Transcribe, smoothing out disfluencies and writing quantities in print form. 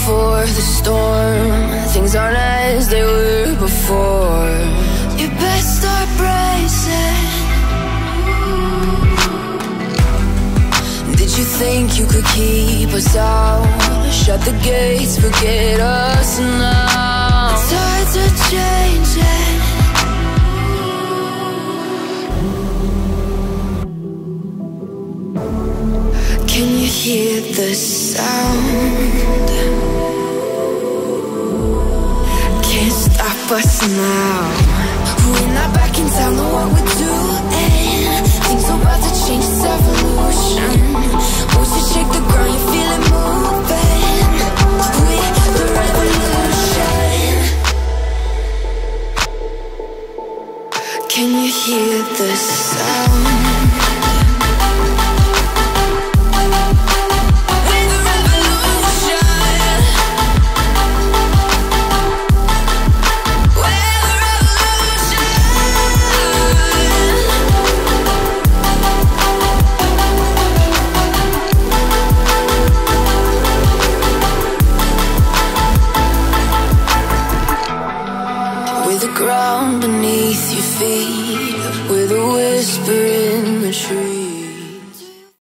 before the storm. Things aren't as they were before. You best start bracing. Did you think you could keep us out? Shut the gates, forget us now. The tides are changing. Can you hear the sound? Can't stop us now. We're not back in town, know what we're doing. Things are about to change, it's evolution. Once you shake the ground, you feel it moving. We're the revolution. Can you hear the sound? Ground beneath your feet, with a whisper in the tree.